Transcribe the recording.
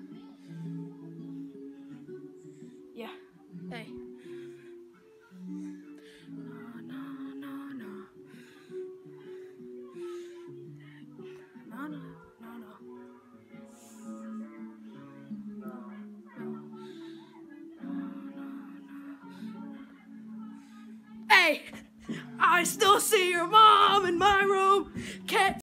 Yeah. Hey. No, no, no, no. No, no, no, no. Hey, I still see your mom in my room. Can't